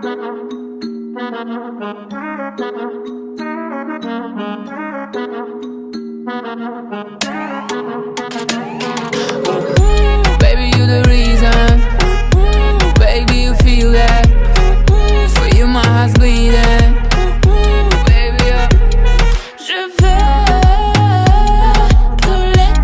Baby, you the reason. Baby, you feel that. For you my heart's bleeding. Baby, je veux brûler.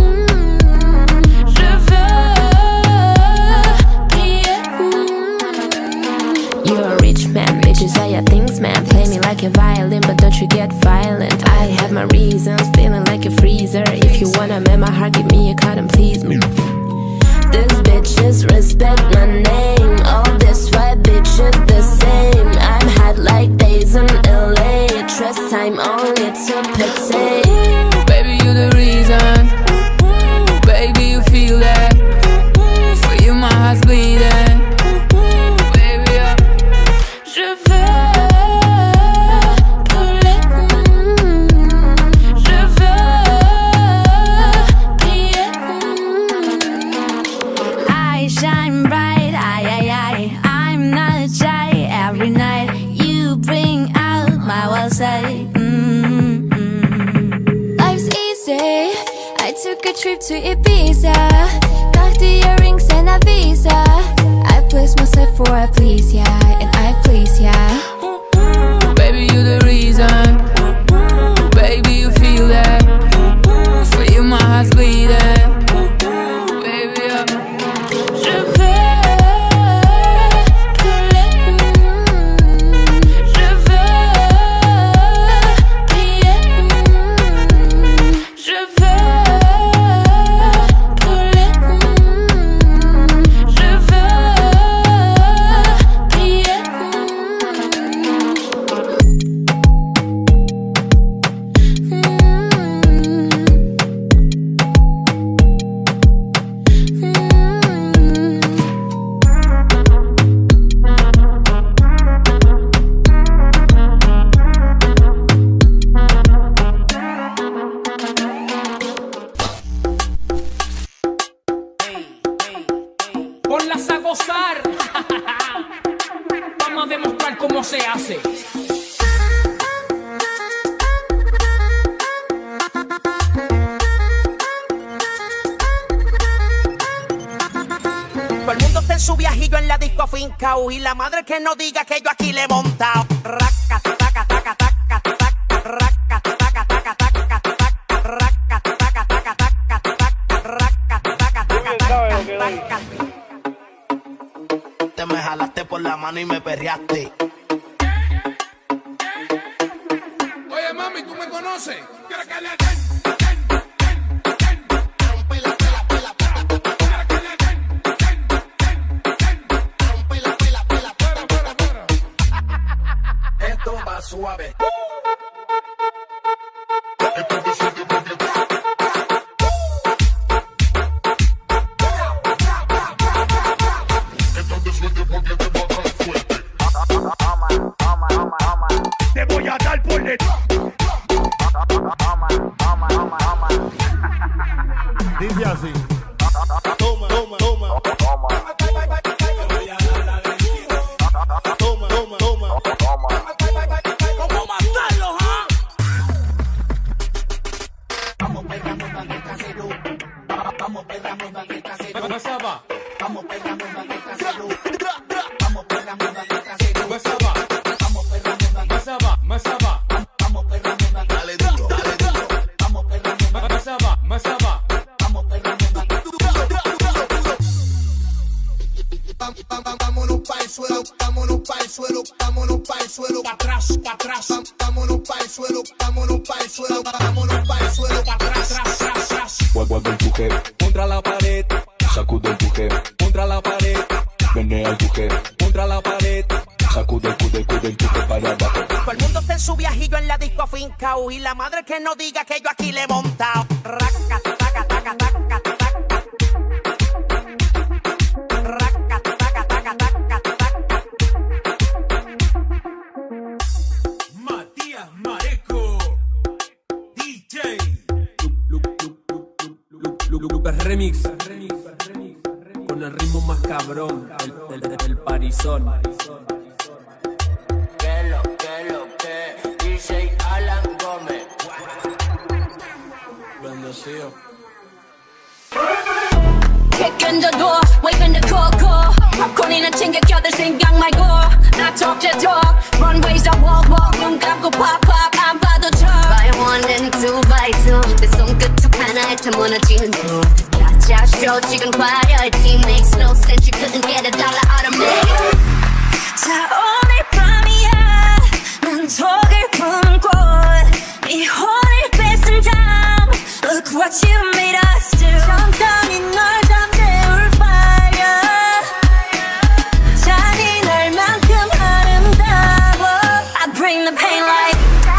Je veux prier. You're a rich man, bitches are your things, man. Play me like a violin, but don't you get violent. I have my reasons, feeling like a freezer. If you wanna mend my heart, give me a card and please me. These bitches respect my name. All these white bitches the same. I'm hot like days in LA. Trust time only to pay. Baby, you the reason. Baby, you feel that. For you my heart's bleeding. Baby, je veux brûler. Je veux prier. I shine bright, I'm not shy. Every night you bring out my wild side. Life's easy. I took a trip to Ibiza. Got the earrings and a visa. I place myself for a please, yeah, and I please, yeah. Baby, you the reason. Baby, you feel that. For you my heart's bleeding. Baby, je veux brûler. Je veux prier. Je veux brûler. Je veux prier. Ponlas a gozar. Vamos a demostrar cómo se hace. Todo el mundo está en su viajillo en la disco afincao. Y la madre que no diga que yo aquí le he montado. Raca, taca, taca, taca, taca, raca, taca, taca, taca, taca, raca, taca, taca, taca, taca, raca, taca, taca, taca, taca. Te me jalaste por la mano y me perreaste. Oye, mami, ¿tú me conoces? Quiero que le den. Esto va suave. Te voy a dar por detrás. Dice así. Toma, toma, toma. Toma, toma, toma. ¿Cómo matarlos, ah? Vamos pegando en el casero. Vamos pegando en el casero. Pasaba, Vamos pegando en el casero. Vamos pegando en el casero. pasaba, Vamos pegando en el pasaba, pasaba, Vamos pegando en el Dale duro, dale duro. Vamos pegando en el pasaba, pasaba. Vamos pegando en el Vámonos pa'l suelo, vámonos pa'l suelo, vámonos pa'l suelo, pa' atrás, pa' atrás. Vámonos pa'l suelo, vámonos pa'l suelo, vámonos pa'l suelo, pa' atrás, tras, tras, tras. Guarda el tuje, Contra la pared, sacude el tuje, contra la pared, menea el tuje, contra la pared. sacude el tuje para abajo. Todo el mundo está en su viajillo en la disco afincao. Y la madre que no diga que yo aquí le he montado. Raca, taca, taca, taca, taca. Raca, taca, taca, taca, taca. Matías Mareco. DJ. Lucas Remix. Con el ritmo más cabrón, el parizón. Rocío. 책임져도 waving the coco 팝콘이나 챙겨 껴들 생각 말고 나 talk the talk runways I walk walk 눈 감고 pop pop 안 봐도 쳐 by one and two by two 내 손끝 툭 하나에 다 무너지는 중 가짜 쇼 지금 화려했지 makes no sense you couldn't get a dollar out of me 자 오늘 밤이야 난 독을 품고 네 혼을 뺏은 다음 look what you made us do 천천히 널 잠재울 fire 잔인할 만큼 아름다워 I bring the pain like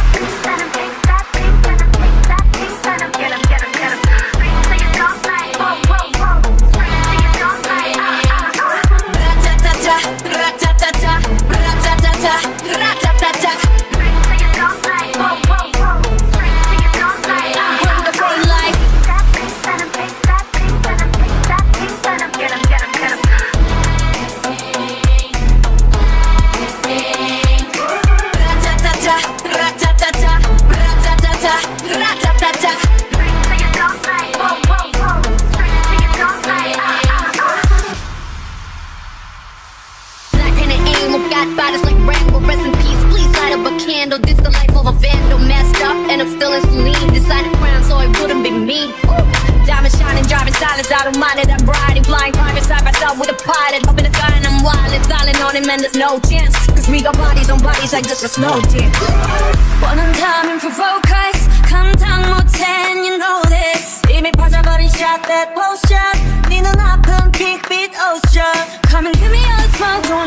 bodies like Rambo, rest in peace. Please light up a candle. This the life of a vandal, messed up, and I'm still in saline. Decided crown, so it wouldn't be me. Diamond shining, driving silence. I don't mind it. I'm riding, flying private side by side with a pilot. Up in the sky and I'm wild and silent on him, and there's no chance. Cause we got bodies on bodies like just a snow dance. 원한다면 provoke us. 감당 못해, and you know this. 이미 빠져버린 shot that potion. 네 눈앞은 빅빛 ocean. Come and give me all the smoke.